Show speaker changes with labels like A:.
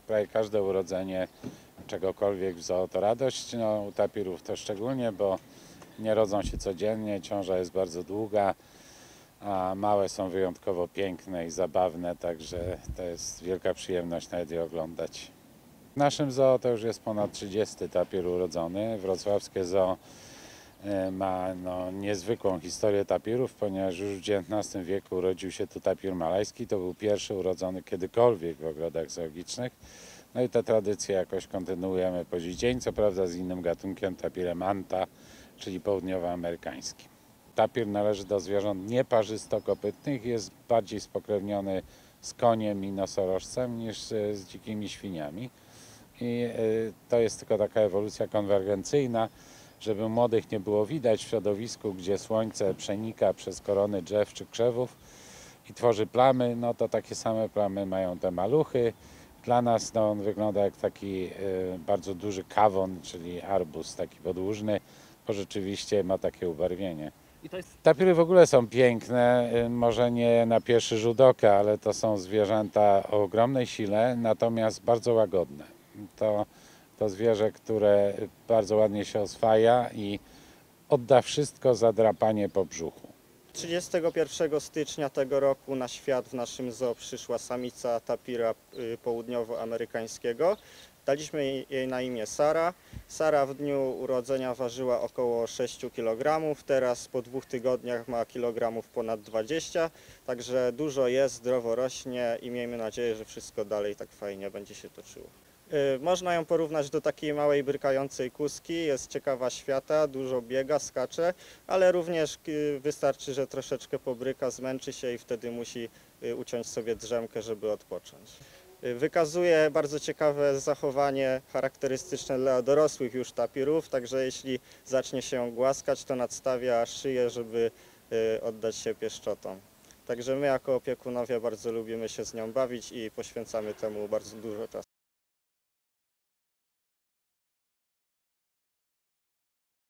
A: prawie każde urodzenie czegokolwiek w zoo to radość. No, u tapirów to szczególnie, bo nie rodzą się codziennie, ciąża jest bardzo długa, a małe są wyjątkowo piękne i zabawne, także to jest wielka przyjemność nawet je oglądać. W naszym zoo to już jest ponad 30 tapir urodzony. Wrocławskie zoo ma niezwykłą historię tapirów, ponieważ już w XIX wieku urodził się tu tapir malajski. To był pierwszy urodzony kiedykolwiek w ogrodach zoologicznych. No i tę tradycję jakoś kontynuujemy po dziś dzień, co prawda z innym gatunkiem, tapirem anta, czyli południowoamerykańskim. Tapir należy do zwierząt nieparzystokopytnych, jest bardziej spokrewniony z koniem i nosorożcem niż z dzikimi świniami. I to jest tylko taka ewolucja konwergencyjna, żeby młodych nie było widać w środowisku, gdzie słońce przenika przez korony drzew czy krzewów i tworzy plamy, no to takie same plamy mają te maluchy. Dla nas on wygląda jak taki bardzo duży kawon, czyli arbuz taki podłużny, bo rzeczywiście ma takie ubarwienie. Tapiry w ogóle są piękne, może nie na pierwszy rzut oka, ale to są zwierzęta o ogromnej sile, natomiast bardzo łagodne. To zwierzę, które bardzo ładnie się oswaja i odda wszystko za drapanie po brzuchu.
B: 31 stycznia tego roku na świat w naszym zoo przyszła samica tapira południowoamerykańskiego. Daliśmy jej na imię Sara. Sara w dniu urodzenia ważyła około 6 kg, teraz po 2 tygodniach ma kilogramów ponad 20, także dużo jest, zdrowo rośnie i miejmy nadzieję, że wszystko dalej tak fajnie będzie się toczyło. Można ją porównać do takiej małej brykającej kuski, jest ciekawa świata, dużo biega, skacze, ale również wystarczy, że troszeczkę pobryka, zmęczy się i wtedy musi uciąć sobie drzemkę, żeby odpocząć. Wykazuje bardzo ciekawe zachowanie charakterystyczne dla dorosłych już tapirów, także jeśli zacznie się ją głaskać, to nadstawia szyję, żeby oddać się pieszczotom. Także my jako opiekunowie bardzo lubimy się z nią bawić i poświęcamy temu bardzo dużo czasu.